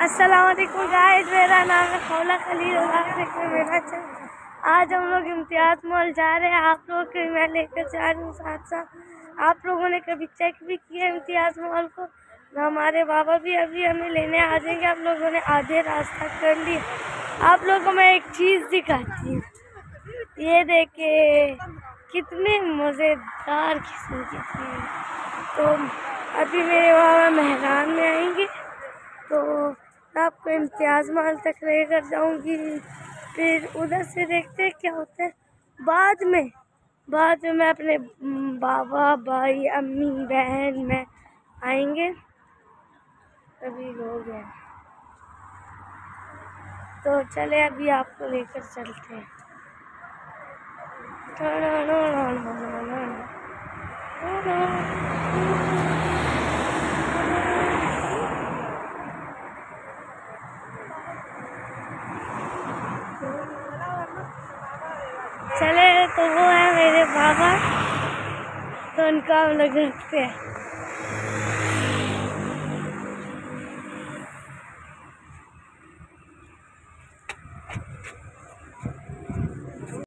अस्सलाम वालेकुम गाइस, मेरा नाम है खौला खलील और मेरा आज हम लोग इम्तियाज़ मॉल जा रहे हैं। आप लोगों के मैं लेकर जा रही हूँ साथ साथ। आप लोगों ने कभी चेक भी किया इम्तियाज़ मॉल को? हमारे बाबा भी अभी हमें लेने आ जाएंगे। आप लोगों ने आधे रास्ता कर लिया। आप लोगों को मैं एक चीज़ दिखाती हूँ, ये देखिए कितने मज़ेदार किस्म की चीज़। तो अभी मेरे बाबा मेहरान में आएंगे तो आपको इम्तियाज़ मॉल तक लेकर जाऊंगी, फिर उधर से देखते हैं क्या होता है। बाद में मैं अपने बाबा, भाई, अम्मी, बहन में आएंगे, अभी लोग हैं। तो चले अभी आपको लेकर चलते हैं। चले तो वो है मेरे बाबा, तो उनका हम लोग रखते हैं।